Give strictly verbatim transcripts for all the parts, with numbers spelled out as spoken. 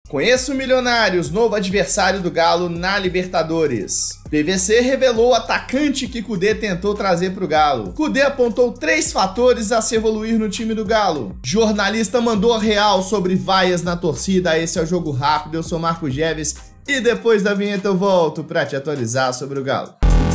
Conheça o Milionários, novo adversário do Galo na Libertadores. P V C revelou o atacante que Kudê tentou trazer para o Galo. Kudê apontou três fatores a se evoluir no time do Galo. Jornalista mandou a real sobre vaias na torcida. Esse é o Jogo Rápido, eu sou Marco Geves e depois da vinheta eu volto para te atualizar sobre o Galo.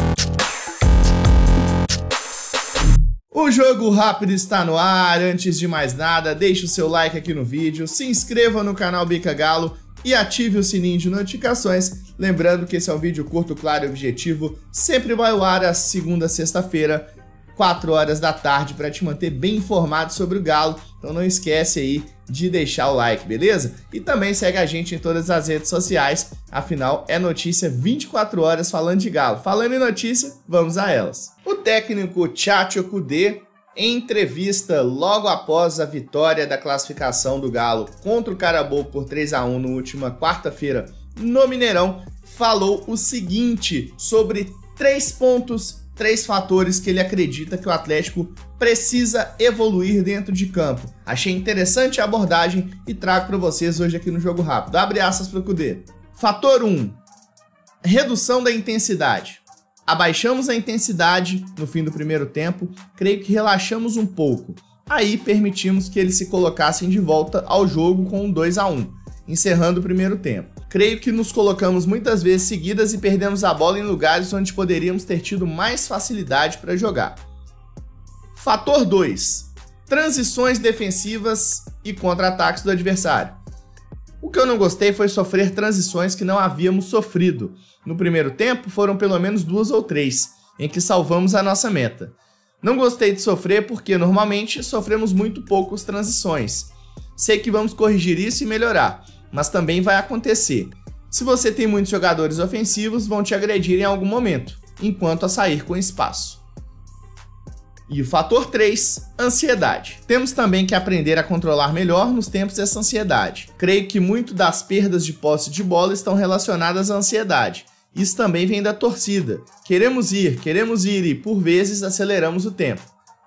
O Jogo Rápido está no ar. Antes de mais nada, deixe o seu like aqui no vídeo, se inscreva no canal Bica Galo e ative o sininho de notificações. Lembrando que esse é um vídeo curto, claro e objetivo, sempre vai ao ar às segunda a sexta-feira, quatro horas da tarde, para te manter bem informado sobre o Galo. Então não esquece aí de deixar o like, beleza? E também segue a gente em todas as redes sociais, afinal é notícia vinte e quatro horas falando de Galo. Falando em notícia, vamos a elas. O técnico Tchatcho Kudê, em entrevista logo após a vitória da classificação do Galo contra o Carabobo por três a um na última quarta-feira no Mineirão, falou o seguinte sobre três pontos, três fatores que ele acredita que o Atlético precisa evoluir dentro de campo. Achei interessante a abordagem e trago para vocês hoje aqui no Jogo Rápido. Abre aspas para o Kudê. Fator um. Redução da intensidade. Abaixamos a intensidade no fim do primeiro tempo, creio que relaxamos um pouco. Aí permitimos que eles se colocassem de volta ao jogo com um dois a um, encerrando o primeiro tempo. Creio que nos colocamos muitas vezes seguidas e perdemos a bola em lugares onde poderíamos ter tido mais facilidade para jogar. Fator dois. Transições defensivas e contra-ataques do adversário. O que eu não gostei foi sofrer transições que não havíamos sofrido. No primeiro tempo foram pelo menos duas ou três, em que salvamos a nossa meta. Não gostei de sofrer porque normalmente sofremos muito poucas transições. Sei que vamos corrigir isso e melhorar, mas também vai acontecer. Se você tem muitos jogadores ofensivos, vão te agredir em algum momento, enquanto a sair com espaço. E o fator três, ansiedade. Temos também que aprender a controlar melhor nos tempos dessa ansiedade. Creio que muito das perdas de posse de bola estão relacionadas à ansiedade. Isso também vem da torcida. Queremos ir, queremos ir e, por vezes, aceleramos o tempo.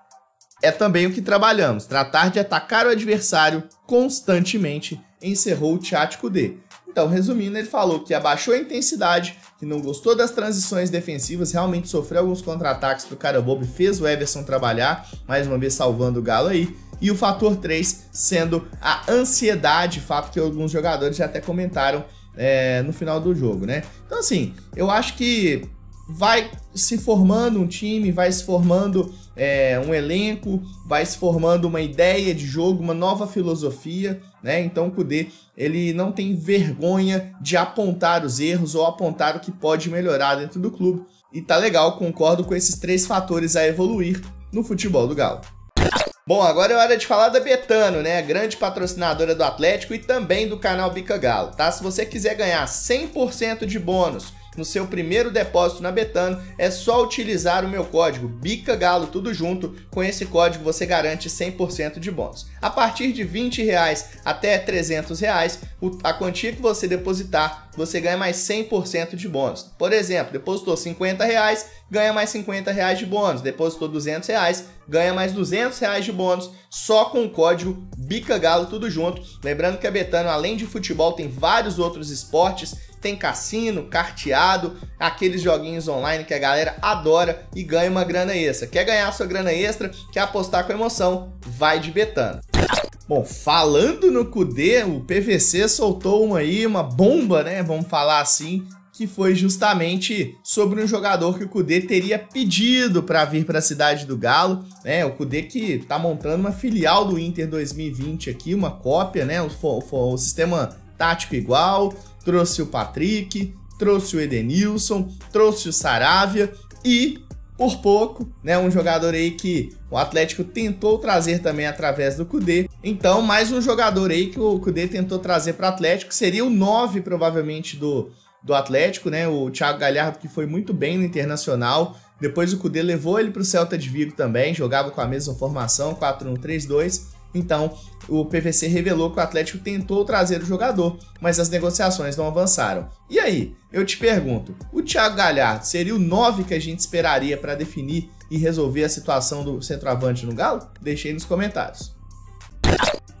É também o que trabalhamos, tratar de atacar o adversário constantemente, encerrou o Tchatcho Kudê. Então, resumindo, ele falou que abaixou a intensidade, que não gostou das transições defensivas, realmente sofreu alguns contra-ataques pro Carabobo e fez o Everson trabalhar, mais uma vez salvando o Galo aí. E o fator três sendo a ansiedade, fato que alguns jogadores já até comentaram é, no final do jogo, né? Então, assim, eu acho que vai se formando um time, vai se formando é, um elenco, vai se formando uma ideia de jogo, uma nova filosofia, né? Então o Kudê, ele não tem vergonha de apontar os erros ou apontar o que pode melhorar dentro do clube. E tá legal, concordo com esses três fatores a evoluir no futebol do Galo. Bom, agora é hora de falar da Betano, né? A grande patrocinadora do Atlético e também do canal Bica Galo, tá? Se você quiser ganhar cem por cento de bônus no seu primeiro depósito na Betano, é só utilizar o meu código BICAGALO, tudo junto. Com esse código você garante cem por cento de bônus. A partir de vinte reais até trezentos reais, a quantia que você depositar, você ganha mais cem por cento de bônus. Por exemplo, depositou cinquenta reais, ganha mais cinquenta reais de bônus. Depositou duzentos reais, ganha mais duzentos reais de bônus, só com o código BICAGALO, tudo junto. Lembrando que a Betano, além de futebol, tem vários outros esportes. Tem cassino, carteado, aqueles joguinhos online que a galera adora e ganha uma grana extra. Quer ganhar sua grana extra? Quer apostar com emoção? Vai de Betano. Bom, falando no Kudê, o P V C soltou uma aí, uma bomba, né? Vamos falar assim, que foi justamente sobre um jogador que o Kudê teria pedido para vir para a cidade do Galo, né? O Kudê que tá montando uma filial do Inter dois mil e vinte aqui, uma cópia, né? O, o, o sistema tático igual. Trouxe o Patrick, trouxe o Edenilson, trouxe o Saravia e, por pouco, né, um jogador aí que o Atlético tentou trazer também através do Kudê. Então, mais um jogador aí que o Kudê tentou trazer para o Atlético, seria o nove, provavelmente, do, do Atlético, né? O Thiago Galhardo, que foi muito bem no Internacional. Depois o Kudê levou ele para o Celta de Vigo também, jogava com a mesma formação, quatro um três dois. Então, o P V C revelou que o Atlético tentou trazer o jogador, mas as negociações não avançaram. E aí, eu te pergunto, o Thiago Galhardo seria o nove que a gente esperaria para definir e resolver a situação do centroavante no Galo? Deixe aí nos comentários.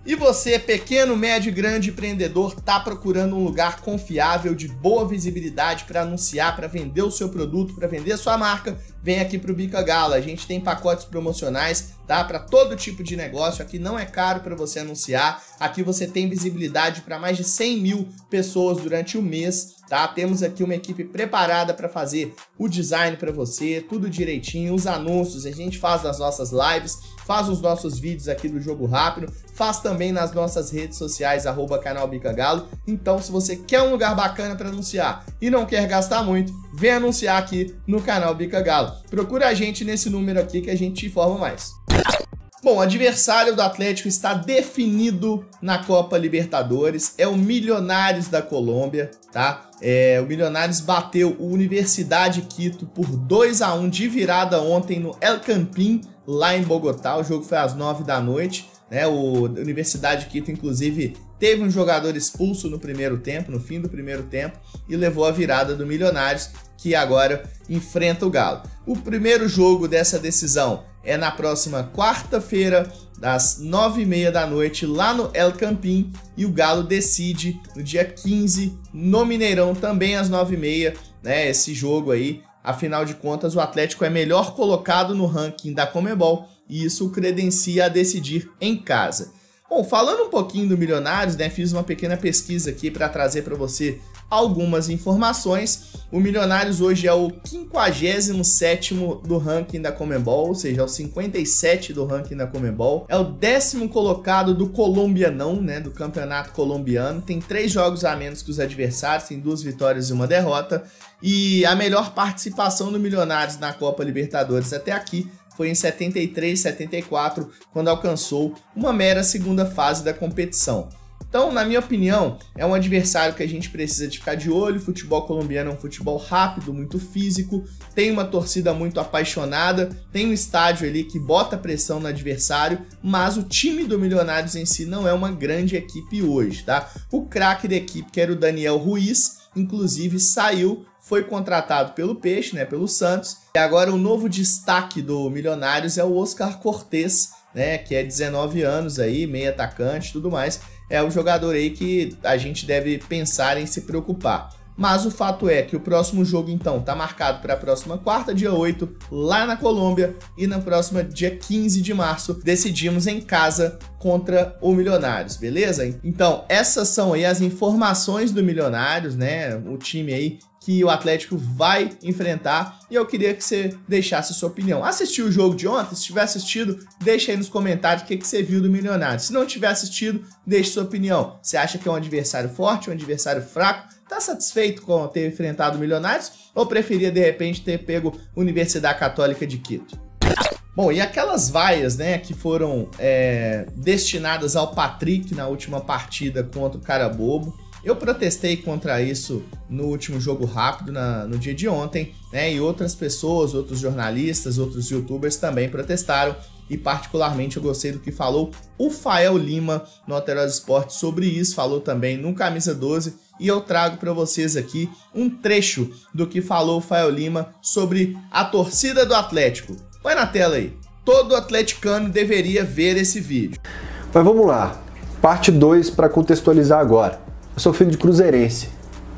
E você, pequeno, médio e grande empreendedor, tá procurando um lugar confiável, de boa visibilidade para anunciar, para vender o seu produto, para vender a sua marca? Vem aqui pro Bica Galo. A gente tem pacotes promocionais, tá? Para todo tipo de negócio. Aqui não é caro para você anunciar. Aqui você tem visibilidade para mais de cem mil pessoas durante o mês, tá? Temos aqui uma equipe preparada para fazer o design para você, tudo direitinho, os anúncios, a gente faz nas nossas lives, faz os nossos vídeos aqui do Jogo Rápido, faz também nas nossas redes sociais, arroba canal Bica Galo. Então, se você quer um lugar bacana para anunciar e não quer gastar muito, vem anunciar aqui no canal Bica Galo. Procura a gente nesse número aqui que a gente te informa mais. Bom, o adversário do Atlético está definido na Copa Libertadores, é o Milionários da Colômbia, tá? É, o Milionários bateu o Universidade Quito por dois a um de virada ontem no El Campín, lá em Bogotá. O jogo foi às nove da noite, né? O Universidade Quito, inclusive, teve um jogador expulso no primeiro tempo, no fim do primeiro tempo, e levou a virada do Milionários, que agora enfrenta o Galo. O primeiro jogo dessa decisão é na próxima quarta-feira, às nove e meia da noite, lá no El Campín, e o Galo decide no dia quinze, no Mineirão, também às nove e meia, né, esse jogo aí. Afinal de contas, o Atlético é melhor colocado no ranking da Conmebol, e isso o credencia a decidir em casa. Bom, falando um pouquinho do Milionários, né, fiz uma pequena pesquisa aqui para trazer para você algumas informações. O Milionários hoje é o quinquagésimo sétimo do ranking da Conmebol, ou seja, é o cinquenta e sete do ranking da Conmebol. É o décimo colocado do Colombianão, né, do campeonato colombiano. Tem três jogos a menos que os adversários, tem duas vitórias e uma derrota. E a melhor participação do Milionários na Copa Libertadores até aqui foi em setenta e três, setenta e quatro, quando alcançou uma mera segunda fase da competição. Então, na minha opinião, é um adversário que a gente precisa de ficar de olho. O futebol colombiano é um futebol rápido, muito físico, tem uma torcida muito apaixonada, tem um estádio ali que bota pressão no adversário, mas o time do Milionários em si não é uma grande equipe hoje, tá? O craque da equipe, que era o Daniel Ruiz, inclusive saiu, foi contratado pelo Peixe, né, pelo Santos, e agora o novo destaque do Milionários é o Oscar Cortés, né, que é dezenove anos aí, meio atacante e tudo mais. É o jogador aí que a gente deve pensar em se preocupar. Mas o fato é que o próximo jogo, então, tá marcado para a próxima quarta, dia oito, lá na Colômbia, e na próxima dia quinze de março, decidimos em casa contra o Milionários, beleza? Então, essas são aí as informações do Milionários, né? O time aí que o Atlético vai enfrentar, e eu queria que você deixasse sua opinião. Assistiu o jogo de ontem? Se tiver assistido, deixa aí nos comentários o que, que você viu do Milionários. Se não tiver assistido, deixe sua opinião. Você acha que é um adversário forte, um adversário fraco? Tá satisfeito com ter enfrentado o Milionários? Ou preferia, de repente, ter pego Universidade Católica de Quito? Bom, e aquelas vaias, né, que foram é, destinadas ao Patrick na última partida contra o Carabobo, eu protestei contra isso no último Jogo Rápido, na, no dia de ontem, né? E outras pessoas, outros jornalistas, outros youtubers também protestaram. E particularmente eu gostei do que falou o Fael Lima no Alterosa Esporte sobre isso, falou também no Camisa doze. E eu trago para vocês aqui um trecho do que falou o Fael Lima sobre a torcida do Atlético. Põe na tela aí. Todo atleticano deveria ver esse vídeo. Mas vamos lá. Parte dois para contextualizar agora. Eu sou filho de cruzeirense.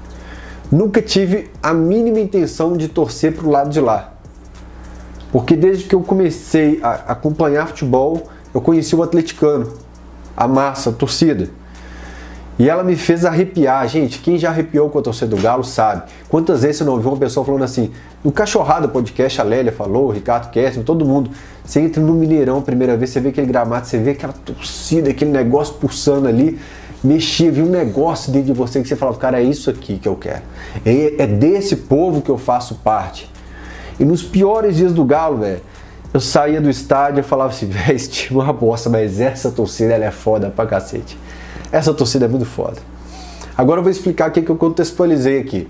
Nunca tive a mínima intenção de torcer para o lado de lá. Porque desde que eu comecei a acompanhar futebol, eu conheci o atleticano, a massa, a torcida. E ela me fez arrepiar. Gente, quem já arrepiou com a torcida do Galo sabe. Quantas vezes você não ouviu uma pessoa falando assim, no Cachorrada Podcast, a Lélia falou, o Ricardo Kessler, todo mundo. Você entra no Mineirão a primeira vez, você vê aquele gramado, você vê aquela torcida, aquele negócio pulsando ali. Mexia, viu um negócio dentro de você que você falava, cara, é isso aqui que eu quero. É, é desse povo que eu faço parte. E nos piores dias do Galo, velho, eu saía do estádio e falava assim, velho, esse time é uma bosta, mas essa torcida, ela é foda pra cacete. Essa torcida é muito foda. Agora eu vou explicar o que eu contextualizei aqui.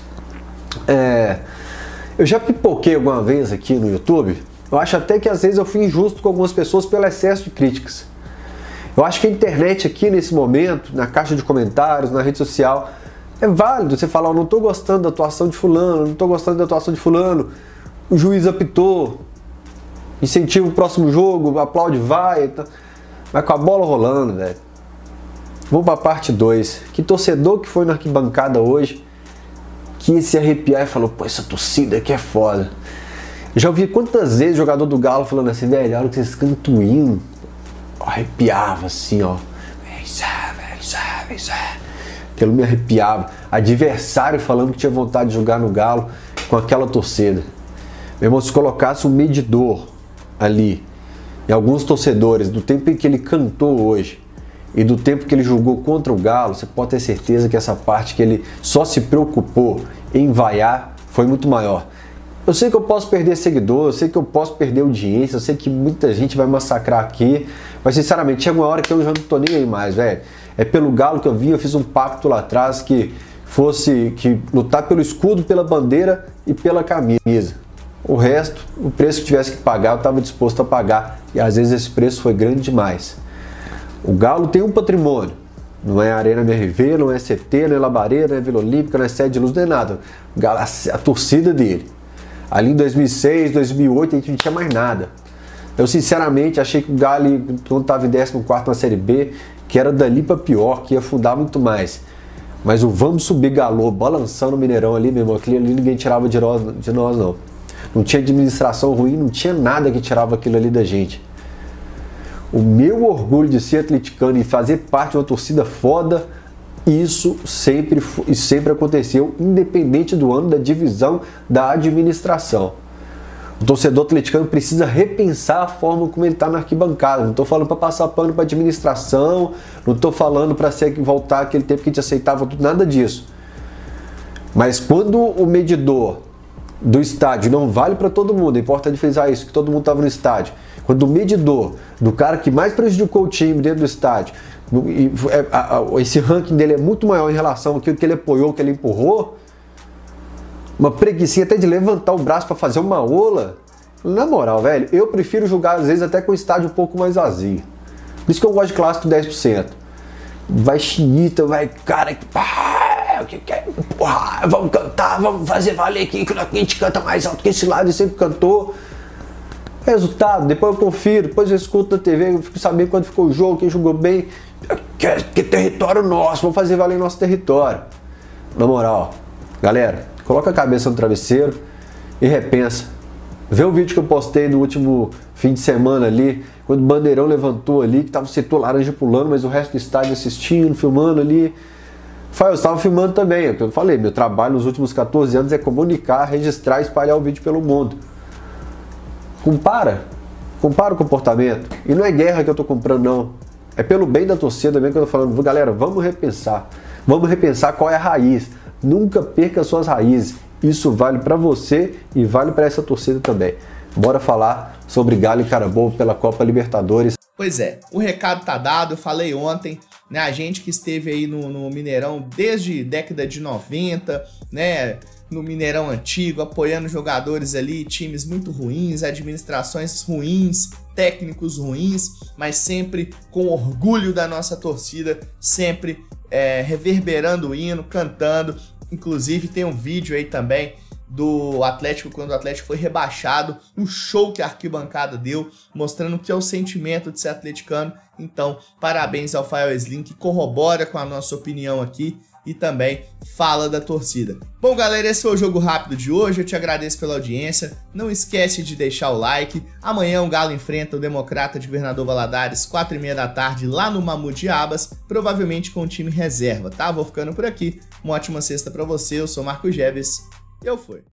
É, eu já pipoquei alguma vez aqui no YouTube, eu acho até que às vezes eu fui injusto com algumas pessoas pelo excesso de críticas. Eu acho que a internet aqui nesse momento, na caixa de comentários, na rede social, é válido você falar, eu não estou gostando da atuação de fulano, não estou gostando da atuação de fulano, o juiz apitou, incentiva o próximo jogo, aplaude, vai, tá. Mas com a bola rolando, velho, Vamos para a parte dois. Que torcedor que foi na arquibancada hoje que ia se arrepiar e falou, pô, essa torcida aqui é foda. Já ouvi quantas vezes jogador do Galo falando assim, velho, a hora que vocês cantam o hino, arrepiava assim, ó. Aquilo me arrepiava. Adversário falando que tinha vontade de jogar no Galo com aquela torcida. Meu irmão, se colocasse um medidor ali, e alguns torcedores, do tempo em que ele cantou hoje, e do tempo que ele jogou contra o Galo, você pode ter certeza que essa parte que ele só se preocupou em vaiar foi muito maior. Eu sei que eu posso perder seguidor, eu sei que eu posso perder audiência, eu sei que muita gente vai massacrar aqui, mas sinceramente chega uma hora que eu já não tô nem aí mais, velho. É pelo Galo que eu vim, eu fiz um pacto lá atrás que fosse que lutar pelo escudo, pela bandeira e pela camisa. O resto, o preço que tivesse que pagar, eu estava disposto a pagar, e às vezes esse preço foi grande demais. O Galo tem um patrimônio, não é Arena M R V, não é C T, não é Labareira, não é Vila Olímpica, não é Sede de Luz, não é nada. O Galo, a, a torcida dele. Ali em dois mil e seis, dois mil e oito, a gente não tinha mais nada. Eu sinceramente achei que o Galo, quando estava em décimo quarto na Série B, que era dali para pior, que ia afundar muito mais. Mas o vamos subir Galo, balançando o Mineirão ali, meu irmão, aquilo ali ninguém tirava de nós, de nós não. Não tinha administração ruim, não tinha nada que tirava aquilo ali da gente. O meu orgulho de ser atleticano e fazer parte de uma torcida foda, isso sempre, isso sempre aconteceu, independente do ano da divisão da administração. O torcedor atleticano precisa repensar a forma como ele está na arquibancada. Não estou falando para passar pano para administração, não estou falando para voltar aquele tempo que a gente aceitava tudo, nada disso. Mas quando o medidor do estádio não vale para todo mundo, é importante frisar isso, que todo mundo estava no estádio. Quando o medidor do cara que mais prejudicou o time dentro do estádio, e esse ranking dele é muito maior em relação àquilo que ele apoiou, que ele empurrou, uma preguicinha até de levantar o braço para fazer uma ola, na moral, velho, eu prefiro jogar às vezes até com o estádio um pouco mais vazio. Por isso que eu gosto de clássico dez por cento. Vai chinita, vai cara, pá, que, que, porra, vamos cantar, vamos fazer valer aqui, que a gente canta mais alto que esse lado e sempre cantou. Resultado, depois eu confiro, depois eu escuto na T V, eu fico sabendo quando ficou o jogo, quem jogou bem, que, que território nosso, vamos fazer valer nosso território. Na moral, galera, coloca a cabeça no travesseiro e repensa. Vê o vídeo que eu postei no último fim de semana ali, quando o bandeirão levantou ali, que tava o setor laranja pulando, mas o resto do estádio assistindo, filmando ali. Eu estava filmando também, é o que eu falei, meu trabalho nos últimos quatorze anos é comunicar, registrar e espalhar o vídeo pelo mundo. Compara, compara o comportamento. E não é guerra que eu tô comprando, não. É pelo bem da torcida mesmo que eu tô falando. Galera, vamos repensar. Vamos repensar qual é a raiz. Nunca perca suas raízes. Isso vale para você e vale para essa torcida também. Bora falar sobre Galo e Carabobo pela Copa Libertadores. Pois é, o recado tá dado, eu falei ontem, né, a gente que esteve aí no, no Mineirão desde década de noventa, né, no Mineirão antigo, apoiando jogadores ali, times muito ruins, administrações ruins, técnicos ruins, mas sempre com orgulho da nossa torcida, sempre é, reverberando o hino, cantando. Inclusive tem um vídeo aí também do Atlético, quando o Atlético foi rebaixado, o show que a arquibancada deu, mostrando que é o sentimento de ser atleticano. Então, parabéns ao Fael Slim, que corrobora com a nossa opinião aqui e também fala da torcida. Bom, galera, esse foi o Jogo Rápido de hoje, eu te agradeço pela audiência, não esquece de deixar o like. Amanhã o Galo enfrenta o Democrata de Governador Valadares, quatro e meia da tarde, lá no Mamutiabas, provavelmente com o time reserva, tá? Vou ficando por aqui, uma ótima sexta pra você, eu sou Marco Geves, e eu fui.